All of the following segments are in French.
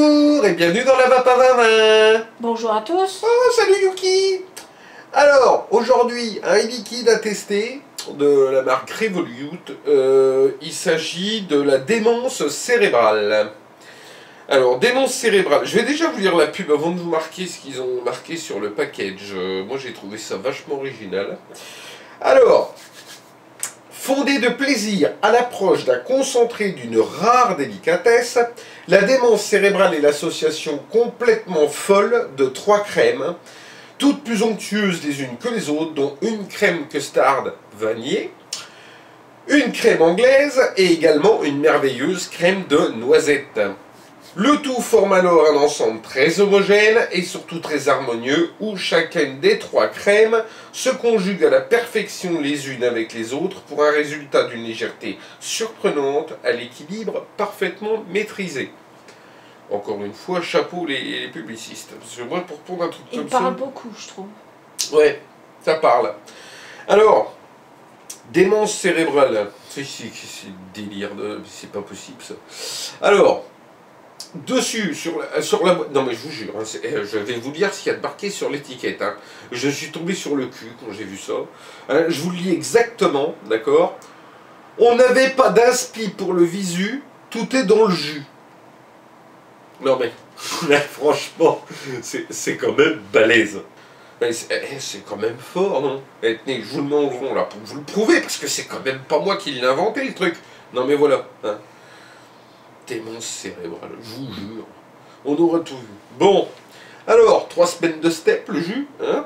Bonjour et bienvenue dans la Vapavava. Bonjour à tous. Oh, salut Yuki. Alors, aujourd'hui, un liquide à tester de la marque Revolute. Il s'agit de la démence cérébrale. Alors, démence cérébrale. Je vais déjà vous lire la pub avant de vous marquer ce qu'ils ont marqué sur le package. Moi, j'ai trouvé ça vachement original. Alors, fondée de plaisir à l'approche d'un concentré d'une rare délicatesse, la démence cérébrale est l'association complètement folle de 3 crèmes, toutes plus onctueuses les unes que les autres, dont une crème custard vanillée, une crème anglaise et également une merveilleuse crème de noisette. Le tout forme alors un ensemble très homogène et surtout très harmonieux où chacune des 3 crèmes se conjugue à la perfection les unes avec les autres pour un résultat d'une légèreté surprenante à l'équilibre parfaitement maîtrisé. Encore une fois, chapeau les publicistes. Parce que moi, pour prendre un truc comme ça... Il parle beaucoup, je trouve. Ouais, ça parle. Alors, démence cérébrale. C'est délire, c'est pas possible ça. Alors... Dessus, sur la boîte, non mais je vous jure, hein, je vais vous lire ce qu'il y a de marqué sur l'étiquette. Hein. Je suis tombé sur le cul quand j'ai vu ça. Je vous le lis exactement, d'accord. On n'avait pas d'inspi pour le visu, tout est dans le jus. Non mais, franchement, c'est quand même balèze. C'est quand même fort, non? Tenez, je vous le mets en rond là pour vous le prouver, parce que c'est quand même pas moi qui l'ai inventé le truc. Non mais voilà, hein. Démence cérébrale, je vous jure. On aura tout vu. Bon, alors, 3 semaines de step, le jus, hein.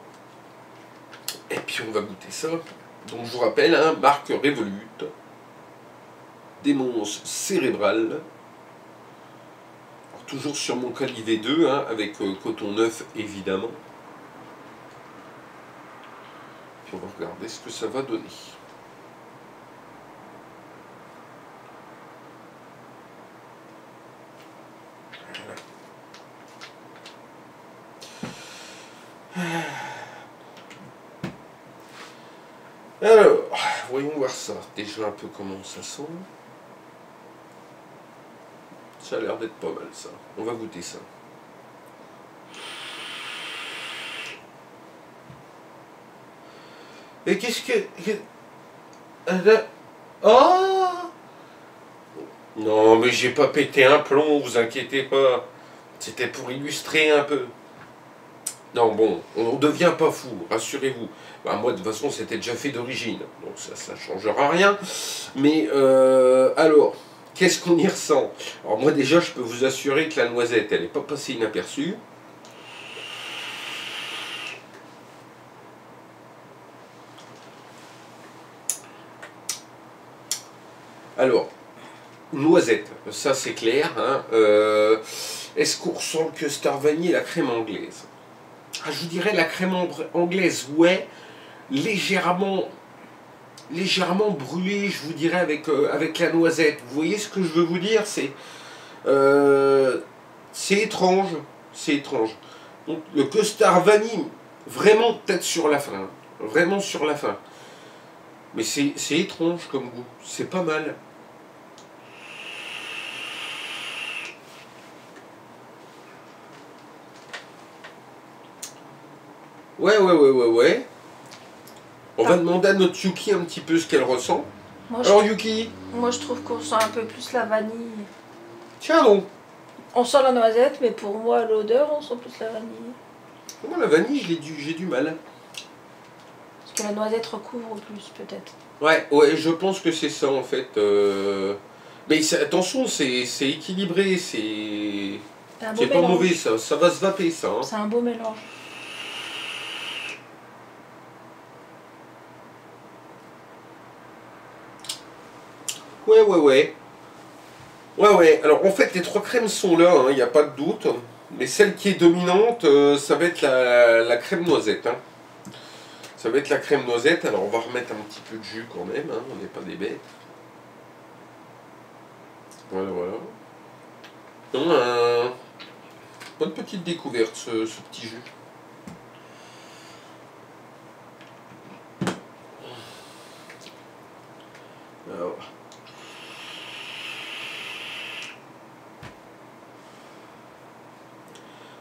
Et puis on va goûter ça. Donc je vous rappelle, hein, marque Revolute. Démence cérébrale. Alors, toujours sur mon calivet 2, hein, avec coton neuf, évidemment. Puis on va regarder ce que ça va donner. Alors, voyons voir ça. Déjà un peu comment ça sent. Ça a l'air d'être pas mal ça. On va goûter ça. Et qu'est-ce que... Oh! Non mais j'ai pas pété un plomb, vous inquiétez pas. C'était pour illustrer un peu. Non, bon, on ne devient pas fou, rassurez-vous. Bah, moi, de toute façon, c'était déjà fait d'origine, donc ça ne changera rien. Mais, alors, qu'est-ce qu'on y ressent? Alors moi, déjà, je peux vous assurer que la noisette, elle n'est pas passée inaperçue. Alors, noisette, ça c'est clair. Hein. Est-ce qu'on ressent le custard vanille et la crème anglaise? Ah, je vous dirais la crème anglaise, ouais, légèrement brûlée, je vous dirais, avec la noisette. Vous voyez ce que je veux vous dire? C'est étrange, c'est étrange. Donc, le custard vanille, vraiment peut-être sur la fin, vraiment sur la fin. Mais c'est étrange comme goût, c'est pas mal. Ouais. On va demander à notre Yuki un petit peu ce qu'elle ressent. Alors Yuki? Moi je trouve qu'on sent un peu plus la vanille. Tiens donc. On sent la noisette, mais pour moi l'odeur on sent plus la vanille. Moi la vanille j'ai du mal. Parce que la noisette recouvre plus peut-être. Ouais, je pense que c'est ça en fait. Mais attention, c'est équilibré, c'est pas mauvais ça va se vaper ça. Hein. C'est un beau mélange. Ouais, alors en fait les 3 crèmes sont là, il n'y a pas de doute. Mais celle qui est dominante, ça va être la crème noisette. Hein. Ça va être la crème noisette, alors on va remettre un petit peu de jus quand même, hein, on n'est pas des bêtes. Voilà. Bonne petite découverte ce petit jus. Alors.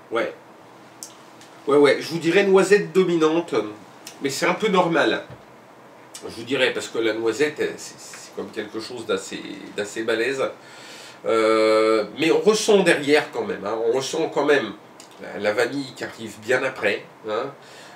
Ouais. Ouais, je vous dirais noisette dominante, mais c'est un peu normal. Je vous dirais, parce que la noisette, c'est comme quelque chose d'assez balèze. Mais on ressent derrière quand même, hein, on ressent quand même la vanille qui arrive bien après, hein,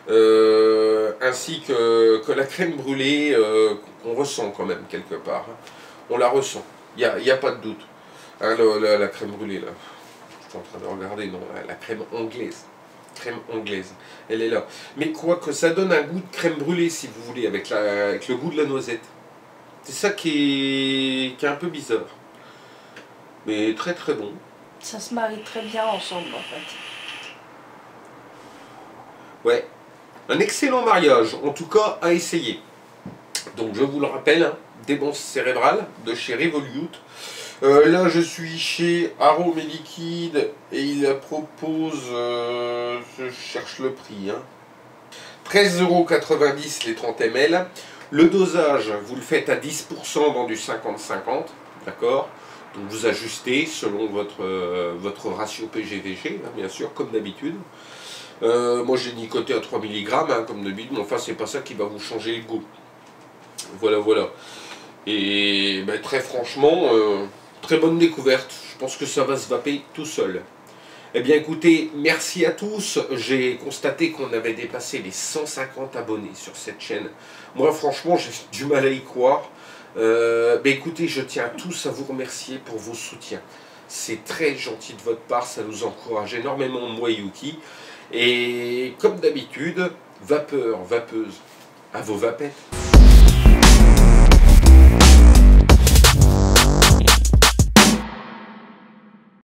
ainsi que la crème brûlée qu'on ressent quand même quelque part. Hein. On la ressent, il n'y a pas de doute. Hein, la crème brûlée, là, je suis en train de regarder, non, la crème anglaise. Crème anglaise, elle est là. Mais quoi que ça donne un goût de crème brûlée, si vous voulez, avec le goût de la noisette. C'est ça qui est un peu bizarre. Mais très très bon. Ça se marie très bien ensemble en fait. Ouais, un excellent mariage, en tout cas à essayer. Donc je vous le rappelle, hein, démence cérébrale de chez Revolute. Là je suis chez Arômes et Liquide et il propose, je cherche le prix, hein, 13,90 € les 30 ml. Le dosage, vous le faites à 10% dans du 50-50, d'accord? Donc vous ajustez selon votre ratio PG-VG, hein, bien sûr, comme d'habitude. Moi j'ai nicoté à 3 mg, hein, comme d'habitude, mais enfin c'est pas ça qui va vous changer le goût. Voilà. Et ben, très franchement, très bonne découverte. Je pense que ça va se vaper tout seul. Eh bien écoutez, merci à tous. J'ai constaté qu'on avait dépassé les 150 abonnés sur cette chaîne. Moi franchement j'ai du mal à y croire. Ben écoutez, je tiens tous à vous remercier pour vos soutiens. C'est très gentil de votre part, ça nous encourage énormément, moi et Yuki. Et comme d'habitude, vapeur, vapeuse, à vos vapettes.